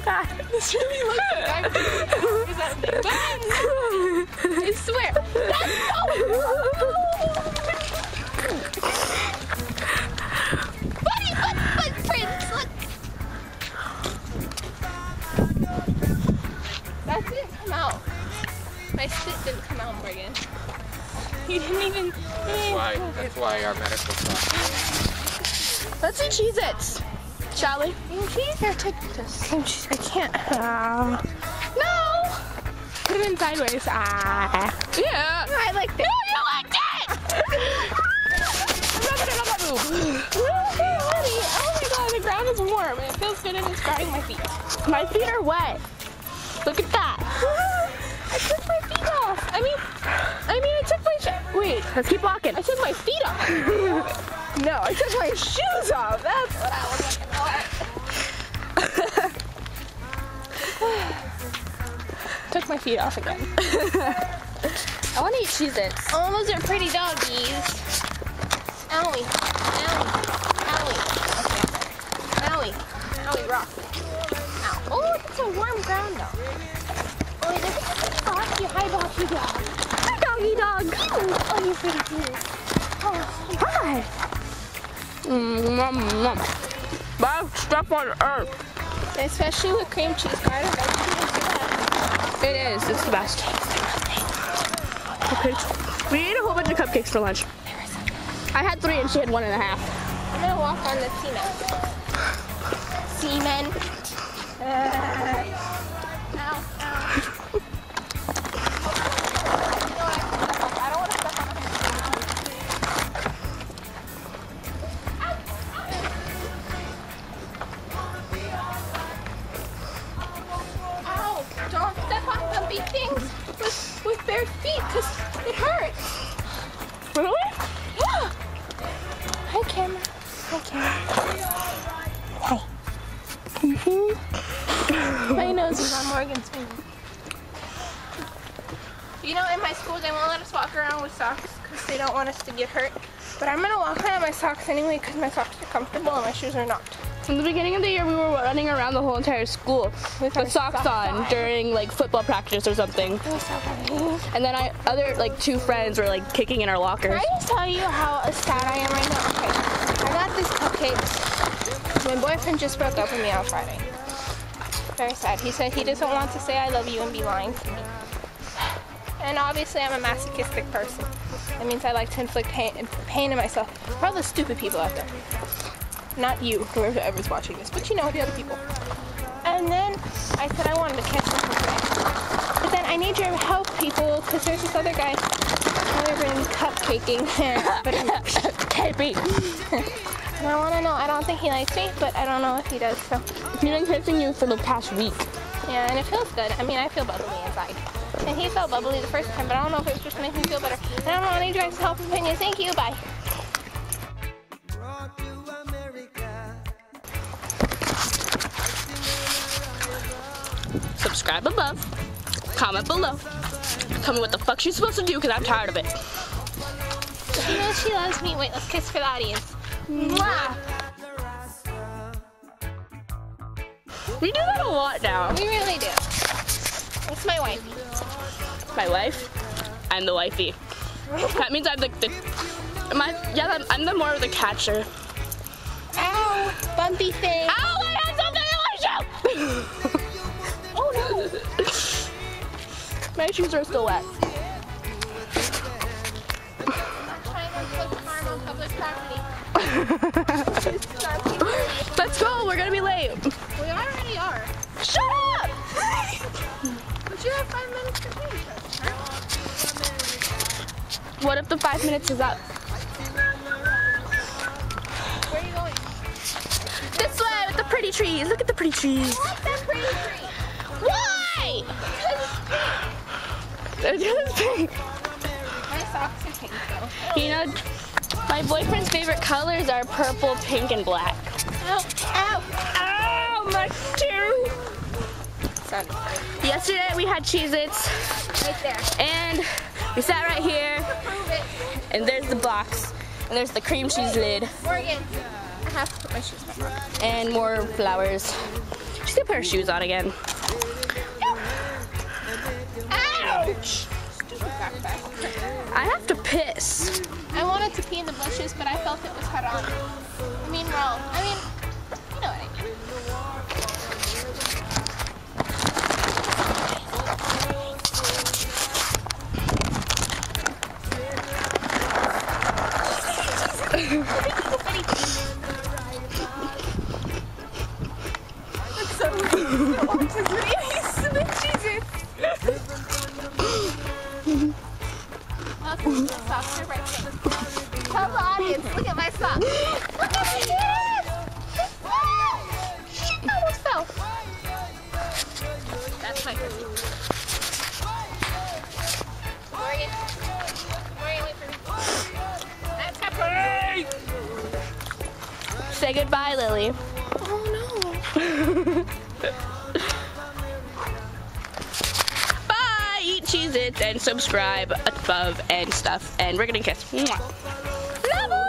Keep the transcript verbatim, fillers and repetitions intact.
god. This really looks like I'm doing something. I swear. That's so Buddy, foot, footprints, look. That didn't come out. My spit didn't come out, Morgan. You didn't even... That's why, that's why our medical stuff. Let's eat Cheez-Its, shall we? Cream cheese or take this? Cream cheese, I can't. Uh, no! Put it in sideways. Ah. Yeah. I liked it. No, you liked it! Rub it on my boob. Okay, honey. Oh my god, the ground is warm and it feels good and it's drying my feet. My feet are wet. Look at that. I took my feet off. I mean, I mean, I took my shoes. Wait, let's keep walking. I took my feet off. No, I took my shoes off. That's what I was looking for. Took my feet off again. I want to eat Cheez-Its. Oh, those are pretty doggies. Owie. Owie. Owie. Okay. Owie. Owie, rock. Ow. Oh, it's a warm ground though. Oh, wait, this is doggy. Hi, doggy dog. Hi, doggy dog. Oh, you're pretty cute. Oh, hi. Mmm, best stuff on earth. Especially with cream cheese. I don't know. It is. It's the best. Okay. We ate a whole bunch of cupcakes for lunch. I had three and she had one and a half. I'm gonna walk on the cement. Semen. Uh, ow, ow. Don't step on bumpy things with, with bare feet because it hurts. Really? Yeah. Hi, camera. Hi, camera. Hi. Mm-hmm. My nose is on Morgan's finger. You know, in my school, they won't let us walk around with socks because they don't want us to get hurt. But I'm going to walk around in my socks anyway because my socks are comfortable and my shoes are not. In the beginning of the year, we were running around the whole entire school with, with socks, socks on, on during like football practice or something. And then I, other like two friends were like kicking in our lockers. Can I just tell you how sad I am right now? Okay, I got these cupcakes. My boyfriend just broke up with me on Friday. Very sad. He said he doesn't want to say I love you and be lying to me. And obviously, I'm a masochistic person. That means I like to inflict pain, pain in myself. For all the stupid people out there. Not you, whoever's watching this, but you know, the other people. And then I said I wanted to catch them for today. But then I need your help, people, because there's this other guy I've been cupcaking. But Cupcake. And I want to know, I don't think he likes me, but I don't know if he does, so. He's been kissing you for the past week. Yeah, and it feels good. I mean, I feel bubbly inside. And he felt bubbly the first time, but I don't know if it was just to make me feel better. And I don't know, I need you guys' help and opinions. Thank you, bye. Subscribe above, comment below, tell me what the fuck she's supposed to do because I'm tired of it. She knows she loves me. Wait, let's kiss for the audience. Mwah! We do that a lot now. We really do. It's my wife. My wife? I'm the wifey. That means I'm like the, am I, yeah, I'm, I'm the more of the catcher. Ow, bumpy thing. Ow, I had something in my shoe! Oh no! My shoes are still wet. I'm not trying to put harm on public property. Let's go, we're gonna be late. We already are. Shut up! But you have five minutes to finish us, huh? What if the five minutes is up? Where are you going? This way with the pretty trees. Look at the pretty trees. I like that pretty tree. Why? Because it's pink. My socks are pink though. You know, my boyfriend's favorite colors are purple, pink, and black. Ow, ow, ow, my shoe. Yesterday we had Cheez-Its. Right there. And we sat right here. And there's the box. And there's the cream cheese lid. Morgan, I have to put my shoes back on. And more flowers. She's She's gonna put her shoes on again. Ouch! I have to piss. I wanted to pee in the bushes, but I felt it was haram. I mean, wrong. I mean, you know what I mean. That's so Welcome to the socks are right there. Tell the audience, look at my socks. Look at my hands! Shit, that almost fell. That's my cookie. Morgan. Morgan, wait for me. That's happening! Say goodbye, Lily. Oh no. Bye! Eat Cheez-Its and subscribe above and stuff. And we're gonna kiss. Mwah. Love you!